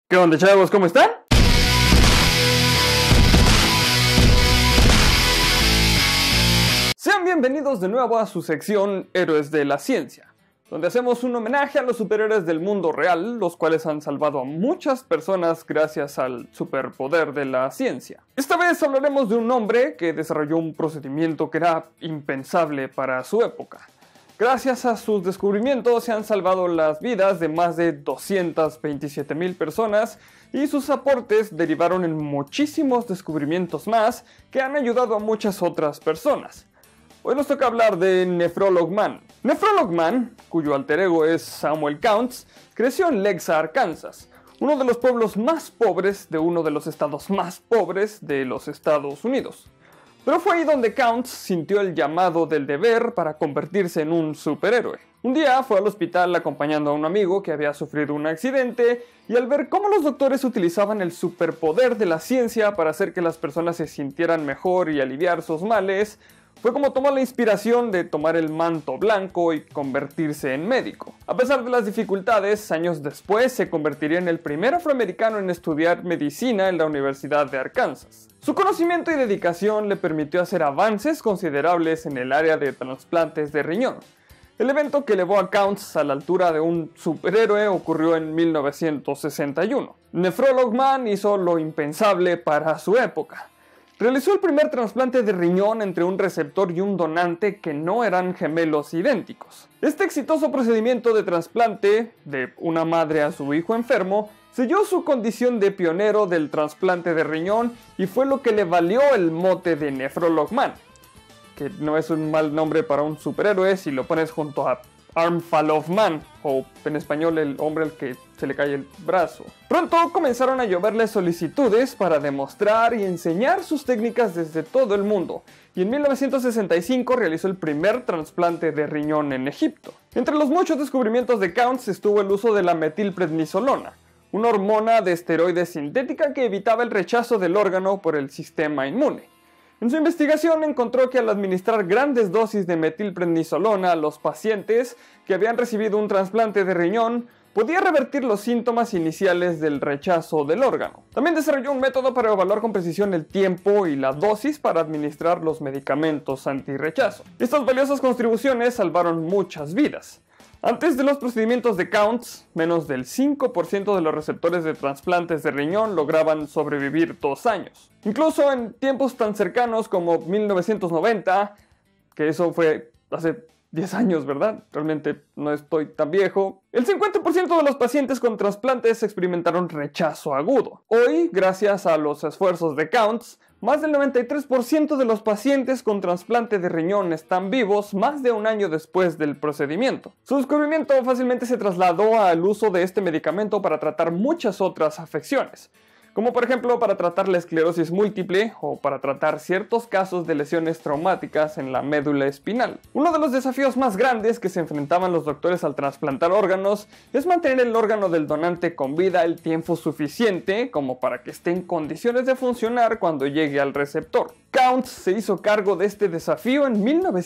¿Qué onda, chavos? ¿Cómo están? Sean bienvenidos de nuevo a su sección Héroes de la Ciencia, donde hacemos un homenaje a los superhéroes del mundo real, los cuales han salvado a muchas personas gracias al superpoder de la ciencia. Esta vez hablaremos de un hombre que desarrolló un procedimiento que era impensable para su época. Gracias a sus descubrimientos se han salvado las vidas de más de 227,000 personas y sus aportes derivaron en muchísimos descubrimientos más que han ayudado a muchas otras personas. Hoy nos toca hablar de Nephrolog Man. Nephrolog Man, cuyo alter ego es Samuel Counts, creció en Lexa, Arkansas, uno de los pueblos más pobres de uno de los estados más pobres de los Estados Unidos. Pero fue ahí donde Counts sintió el llamado del deber para convertirse en un superhéroe. Un día fue al hospital acompañando a un amigo que había sufrido un accidente y al ver cómo los doctores utilizaban el superpoder de la ciencia para hacer que las personas se sintieran mejor y aliviar sus males, fue como tomó la inspiración de tomar el manto blanco y convertirse en médico. A pesar de las dificultades, años después se convertiría en el primer afroamericano en estudiar medicina en la Universidad de Arkansas. Su conocimiento y dedicación le permitió hacer avances considerables en el área de trasplantes de riñón. El evento que elevó a Counts a la altura de un superhéroe ocurrió en 1961. Nephrolog Man hizo lo impensable para su época. Realizó el primer trasplante de riñón entre un receptor y un donante que no eran gemelos idénticos. Este exitoso procedimiento de trasplante de una madre a su hijo enfermo selló su condición de pionero del trasplante de riñón y fue lo que le valió el mote de Nephrolog Man, que no es un mal nombre para un superhéroe si lo pones junto a Arm Fall of Man, o en español el hombre al que se le cae el brazo. Pronto comenzaron a lloverle solicitudes para demostrar y enseñar sus técnicas desde todo el mundo, y en 1965 realizó el primer trasplante de riñón en Egipto. Entre los muchos descubrimientos de Counts estuvo el uso de la metilprednisolona, una hormona de esteroides sintética que evitaba el rechazo del órgano por el sistema inmune. En su investigación encontró que al administrar grandes dosis de metilprednisolona a los pacientes que habían recibido un trasplante de riñón, podía revertir los síntomas iniciales del rechazo del órgano. También desarrolló un método para evaluar con precisión el tiempo y la dosis para administrar los medicamentos antirrechazo. Estas valiosas contribuciones salvaron muchas vidas. Antes de los procedimientos de Counts, menos del 5% de los receptores de trasplantes de riñón lograban sobrevivir 2 años. Incluso en tiempos tan cercanos como 1990, que eso fue hace 10 años, ¿verdad? Realmente no estoy tan viejo. El 50% de los pacientes con trasplantes experimentaron rechazo agudo. Hoy, gracias a los esfuerzos de Counts, más del 93% de los pacientes con trasplante de riñón están vivos más de un año después del procedimiento. Su descubrimiento fácilmente se trasladó al uso de este medicamento para tratar muchas otras afecciones, como por ejemplo para tratar la esclerosis múltiple o para tratar ciertos casos de lesiones traumáticas en la médula espinal. Uno de los desafíos más grandes que se enfrentaban los doctores al trasplantar órganos es mantener el órgano del donante con vida el tiempo suficiente como para que esté en condiciones de funcionar cuando llegue al receptor. Counts se hizo cargo de este desafío en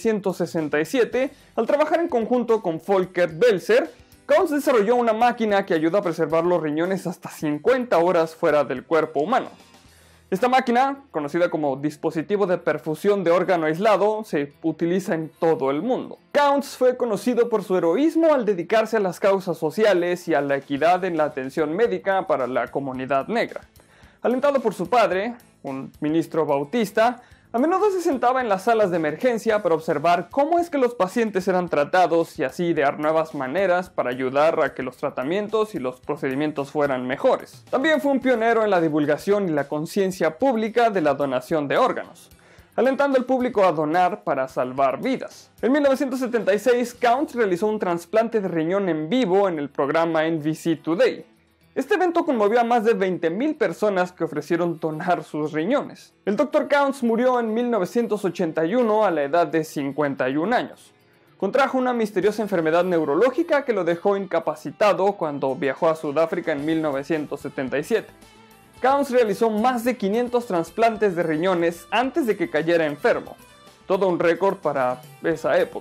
1967 al trabajar en conjunto con Volker Belzer. Counts desarrolló una máquina que ayuda a preservar los riñones hasta 50 horas fuera del cuerpo humano. Esta máquina, conocida como dispositivo de perfusión de órgano aislado, se utiliza en todo el mundo. Counts fue conocido por su heroísmo al dedicarse a las causas sociales y a la equidad en la atención médica para la comunidad negra. Alentado por su padre, un ministro bautista, a menudo se sentaba en las salas de emergencia para observar cómo es que los pacientes eran tratados y así idear nuevas maneras para ayudar a que los tratamientos y los procedimientos fueran mejores. También fue un pionero en la divulgación y la conciencia pública de la donación de órganos, alentando al público a donar para salvar vidas. En 1976, Counts realizó un trasplante de riñón en vivo en el programa NBC Today. Este evento conmovió a más de 20,000 personas que ofrecieron donar sus riñones. El Dr. Counts murió en 1981 a la edad de 51 años. Contrajo una misteriosa enfermedad neurológica que lo dejó incapacitado cuando viajó a Sudáfrica en 1977. Counts realizó más de 500 trasplantes de riñones antes de que cayera enfermo. Todo un récord para esa época.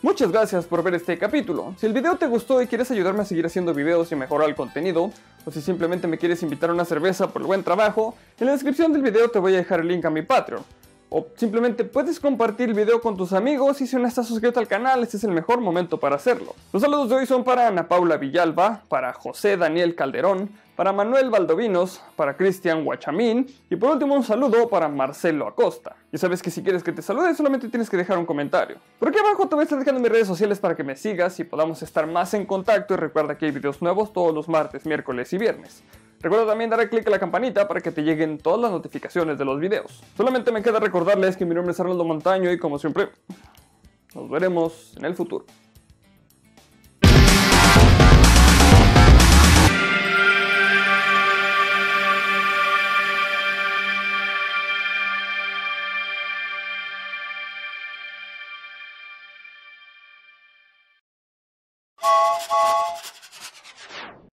Muchas gracias por ver este capítulo. Si el video te gustó y quieres ayudarme a seguir haciendo videos y mejorar el contenido, o si simplemente me quieres invitar a una cerveza por el buen trabajo, en la descripción del video te voy a dejar el link a mi Patreon. O simplemente puedes compartir el video con tus amigos y si no estás suscrito al canal, este es el mejor momento para hacerlo. Los saludos de hoy son para Ana Paula Villalba, para José Daniel Calderón, para Manuel Valdovinos, para Cristian Guachamín y por último un saludo para Marcelo Acosta. Ya sabes que si quieres que te salude solamente tienes que dejar un comentario. Por aquí abajo te voy a estar dejando mis redes sociales para que me sigas y podamos estar más en contacto y recuerda que hay videos nuevos todos los martes, miércoles y viernes. Recuerda también darle clic a la campanita para que te lleguen todas las notificaciones de los videos. Solamente me queda recordarles que mi nombre es Arnoldo Montaño y como siempre, nos veremos en el futuro.